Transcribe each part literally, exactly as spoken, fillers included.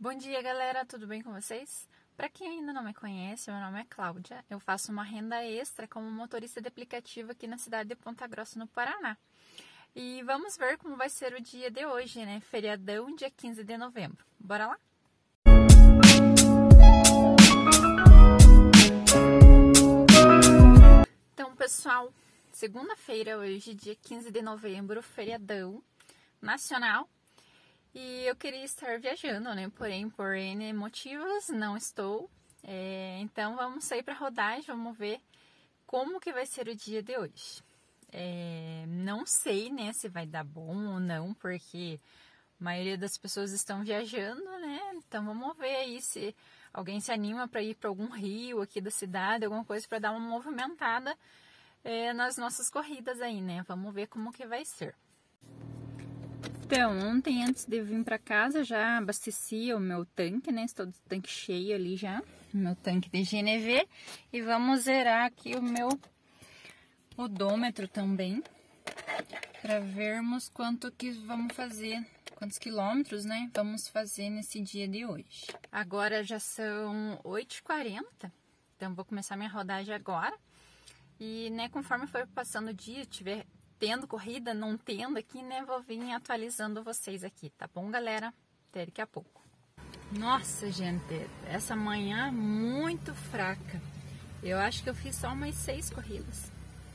Bom dia, galera, tudo bem com vocês? Para quem ainda não me conhece, meu nome é Cláudia. Eu faço uma renda extra como motorista de aplicativo aqui na cidade de Ponta Grossa, no Paraná. E vamos ver como vai ser o dia de hoje, né? Feriadão, dia quinze de novembro. Bora lá? Então, pessoal, segunda-feira hoje, dia quinze de novembro, feriadão nacional. E eu queria estar viajando, né? Porém, por N motivos, não estou. É, então, vamos sair para rodagem, vamos ver como que vai ser o dia de hoje. É, não sei, né, se vai dar bom ou não, porque a maioria das pessoas estão viajando, né? Então, vamos ver aí se alguém se anima para ir para algum rio aqui da cidade, alguma coisa para dar uma movimentada é, nas nossas corridas aí, né? Vamos ver como que vai ser. Então, ontem antes de vir para casa já abasteci o meu tanque, né? Estou com o tanque cheio ali já, meu tanque de G N V. E vamos zerar aqui o meu odômetro também, para vermos quanto que vamos fazer, quantos quilômetros, né? Vamos fazer nesse dia de hoje. Agora já são oito e quarenta, então vou começar minha rodagem agora. E, né, conforme for passando o dia, tiver tendo corrida, não tendo aqui, né, vou vir atualizando vocês aqui, tá bom, galera? Até daqui a pouco. Nossa, gente, essa manhã muito fraca. Eu acho que eu fiz só umas seis corridas.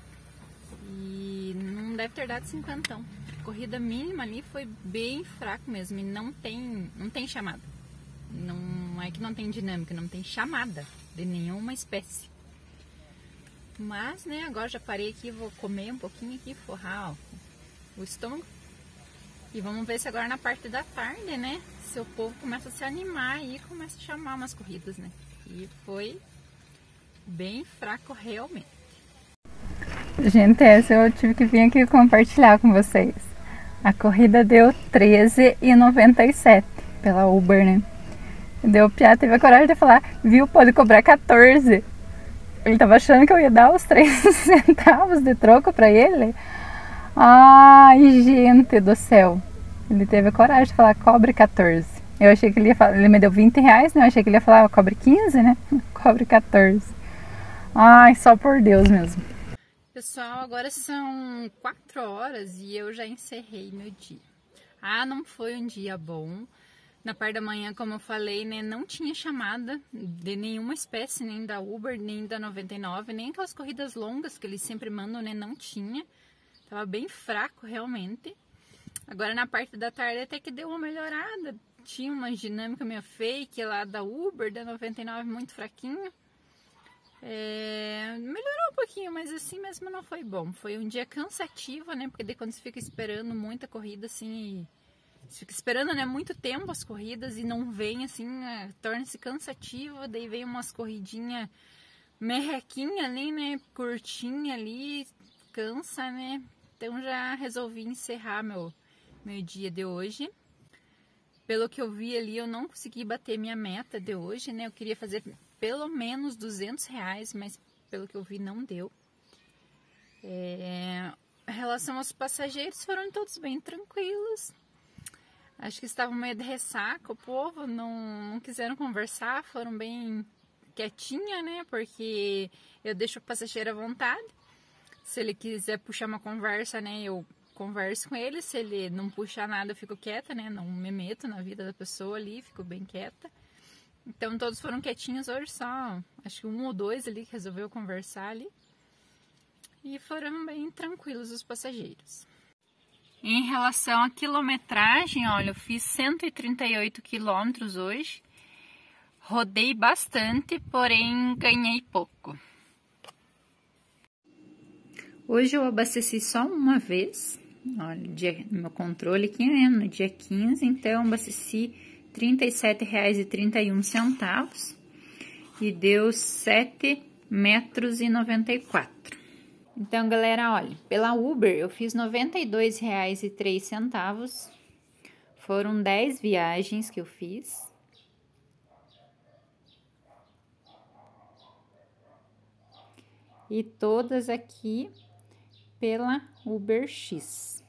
E não deve ter dado cinquentão. A corrida mínima ali foi bem fraco mesmo. E não tem, não tem chamada. Não é que não tem dinâmica, não tem chamada de nenhuma espécie. Mas, né, agora já parei aqui, vou comer um pouquinho aqui, forrar ó, o estômago. E vamos ver se agora na parte da tarde, né, se o povo começa a se animar e começa a chamar umas corridas, né. E foi bem fraco realmente. Gente, essa eu tive que vir aqui compartilhar com vocês. A corrida deu treze e noventa e sete pela Uber, né. Deu piada, teve a coragem de falar, viu, pode cobrar quatorze. Ele tava achando que eu ia dar os três centavos de troco pra ele. Ai, gente do céu. Ele teve a coragem de falar, cobre quatorze. Eu achei que ele ia falar, ele me deu vinte reais, né? Eu achei que ele ia falar, cobre quinze, né? Cobre quatorze. Ai, só por Deus mesmo. Pessoal, agora são quatro horas e eu já encerrei meu dia. Ah, não foi um dia bom. Na parte da manhã, como eu falei, né, não tinha chamada de nenhuma espécie, nem da Uber, nem da noventa e nove, nem aquelas corridas longas que eles sempre mandam, né, não tinha. Tava bem fraco, realmente. Agora, na parte da tarde, até que deu uma melhorada. Tinha uma dinâmica meio fake lá da Uber, da noventa e nove, muito fraquinha. É, melhorou um pouquinho, mas assim mesmo não foi bom. Foi um dia cansativo, né, porque daí quando você fica esperando muita corrida, assim... Você fica esperando, né, muito tempo as corridas e não vem, assim, é, torna-se cansativo, daí vem umas corridinhas merrequinha ali, né, curtinha ali, cansa, né, então já resolvi encerrar meu, meu dia de hoje. Pelo que eu vi ali, eu não consegui bater minha meta de hoje, né, eu queria fazer pelo menos duzentos reais, mas pelo que eu vi não deu. É, em relação aos passageiros, foram todos bem tranquilos. Acho que estavam meio de ressaca, o povo não, não quiseram conversar, foram bem quietinha, né? Porque eu deixo o passageiro à vontade. Se ele quiser puxar uma conversa, né? Eu converso com ele. Se ele não puxar nada, eu fico quieta, né? Não me meto na vida da pessoa ali, fico bem quieta. Então todos foram quietinhos hoje, só acho que um ou dois ali que resolveu conversar ali. E foram bem tranquilos os passageiros. Em relação à quilometragem, olha, eu fiz cento e trinta e oito quilômetros hoje. Rodei bastante, porém ganhei pouco. Hoje eu abasteci só uma vez. Olha, dia, meu controle aqui, né, no dia quinze, então eu abasteci trinta e sete reais e trinta e um centavos. E deu sete metros e noventa e quatro. Então, galera, olha, pela Uber eu fiz noventa e dois reais e três centavos. Foram dez viagens que eu fiz. E todas aqui pela UberX.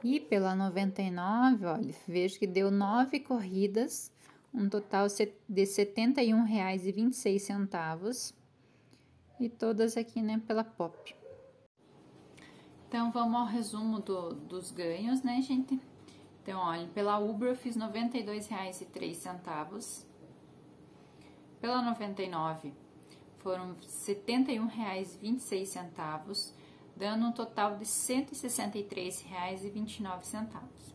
E pela noventa e nove, olha, vejo que deu nove corridas, um total de setenta e um reais e vinte e seis centavos. E todas aqui, né, pela Pop. Então, vamos ao resumo do, dos ganhos, né, gente? Então, olha, pela Uber eu fiz noventa e dois reais e três centavos. Pela noventa e nove foram setenta e um reais e vinte e seis centavos, dando um total de cento e sessenta e três reais e vinte e nove centavos.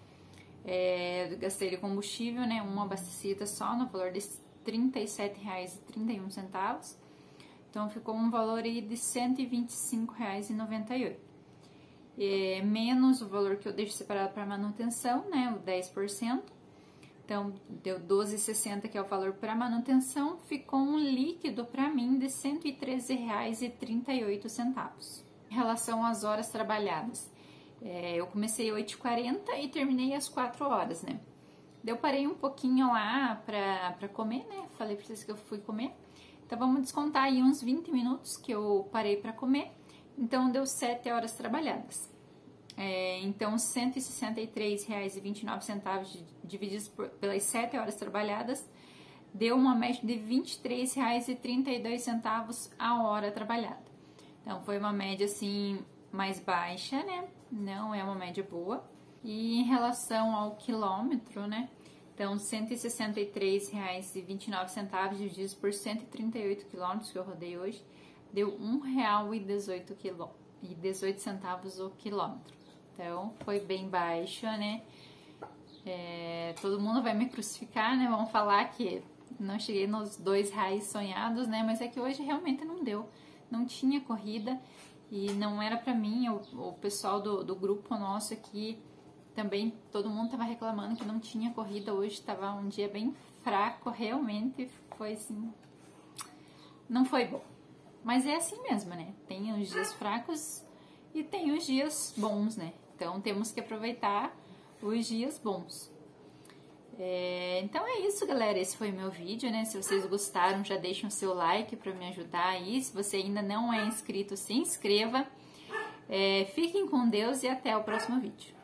É, gastei de combustível, né, uma abastecida só no valor de trinta e sete reais e trinta e um centavos. Então, ficou um valor aí de cento e vinte e cinco reais e noventa e oito centavos. É, menos o valor que eu deixo separado para manutenção, né, o dez por cento. Então, deu doze reais e sessenta centavos, que é o valor para manutenção. Ficou um líquido para mim de cento e treze reais e trinta e oito centavos. Em relação às horas trabalhadas, é, eu comecei às oito e quarenta e terminei às quatro horas, né? Eu parei um pouquinho lá para comer, né? Falei para vocês que eu fui comer. Então, vamos descontar aí uns vinte minutos que eu parei para comer. Então, deu sete horas trabalhadas. É, então, cento e sessenta e três reais e vinte e nove centavos divididos por, pelas sete horas trabalhadas, deu uma média de vinte e três reais e trinta e dois centavos a hora trabalhada. Então, foi uma média, assim, mais baixa, né? Não é uma média boa. E em relação ao quilômetro, né? Então, cento e sessenta e três reais e vinte e nove centavos divididos por cento e trinta e oito quilômetros que eu rodei hoje, deu um real e dezoito centavos o quilômetro. Então, foi bem baixa, né? É, todo mundo vai me crucificar, né? Vão falar que não cheguei nos dois reais sonhados, né? Mas é que hoje realmente não deu. Não tinha corrida e não era pra mim. O, o pessoal do, do grupo nosso aqui também, todo mundo tava reclamando que não tinha corrida. Hoje tava um dia bem fraco, realmente foi assim... Não foi bom. Mas é assim mesmo, né? Tem os dias fracos e tem os dias bons, né? Então, temos que aproveitar os dias bons. É, então, é isso, galera. Esse foi o meu vídeo, né? Se vocês gostaram, já deixem o seu like para me ajudar aí. Se você ainda não é inscrito, se inscreva. É, fiquem com Deus e até o próximo vídeo.